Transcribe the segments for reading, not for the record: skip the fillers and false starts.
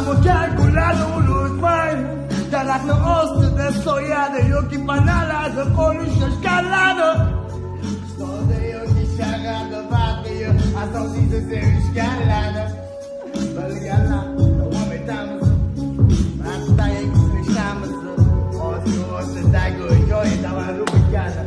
o'tgan kunlarni unutmang. Daraxtni ostida soyadi yoki panalarda qo'lish shoshganlarni. Qishloqda yoki shaharda farqi yo'q, asosiysi sevishganlarni. Bilganlar davom etamiz. Maqtay ishlashamiz. O'zidagi joy davom etadi.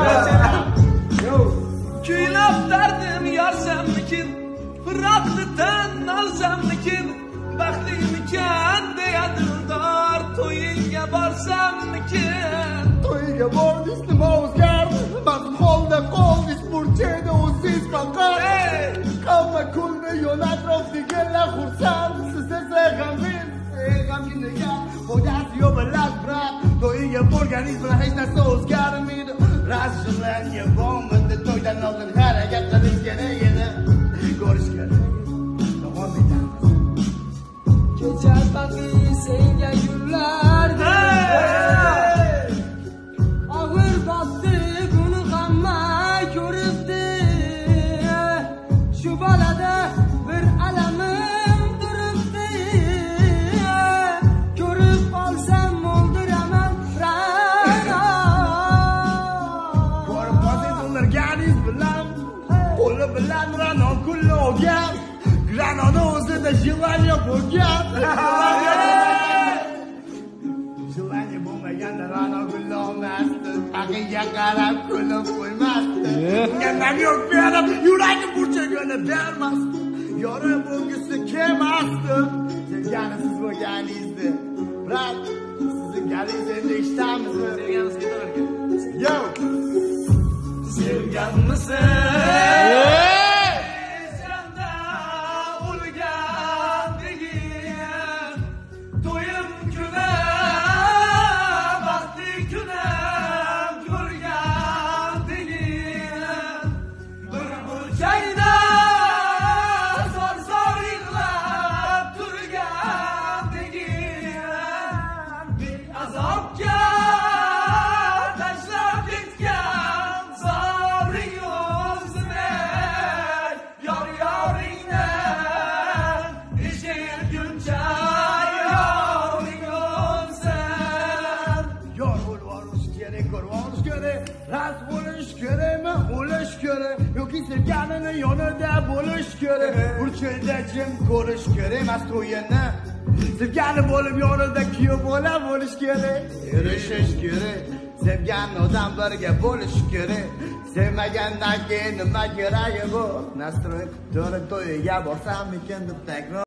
Kuylab dardim yorsammikin, firaqdan olsammikin, baxtlimikan deya dildor, to'yingga borsammikin. To'yga bordiz nima o'zgardi? Baxtim holda qoldingiz burchada o'zingiz faqat. Hamma kunni yo'l atrofdagilar xursand, siz esa g'amginga foydasi yo'q bilan brat. To'yga borganingiz bilan hech narsa o'zgarmaydi. Rashlangan bombada to'ydan oldin harakat qilish kerak edi. Ko'rish kerak. Davom etamiz. Kechar baqi senga yullardi. Og'ir botdi buni hamma ko'ribdi. Shu balada bir alamim turibdi. Ko'rib qolsam mo'ldiraman ra'no. Ko'rib qolsangiz o'ldirganingiz bilan qo'li bilan ra'no kullogan. Granoni o'zida jilanya bo'lgan. Jilanya bo'lmaganda ra'no gullolmasdi. Taqiga qarab kulib qo'ymasdi. Mendan yo'q berib yuragi burchagini bermasdi. Yori bo'lgisi kelmasdi. Sevgani siz bo'lganingizda. Brat, sizni galingiz endi eshitamiz. Sevganimizga to'g'ri. Yo! Sevganmisan? Rast bo'lish kerakmi, o'lish kerak yoki sevganini yonida bo'lish kerak. Burchida jim ko'rish kerak emas to'yini. Sevgani bo'lib yonida kuyov bola bo'lish kerak. Erishish kerak. Sevgan odam birga bo'lish kerak. Sevmagandan keyin nima keragi bu? Nastroy to'yga borsam ekan deb takror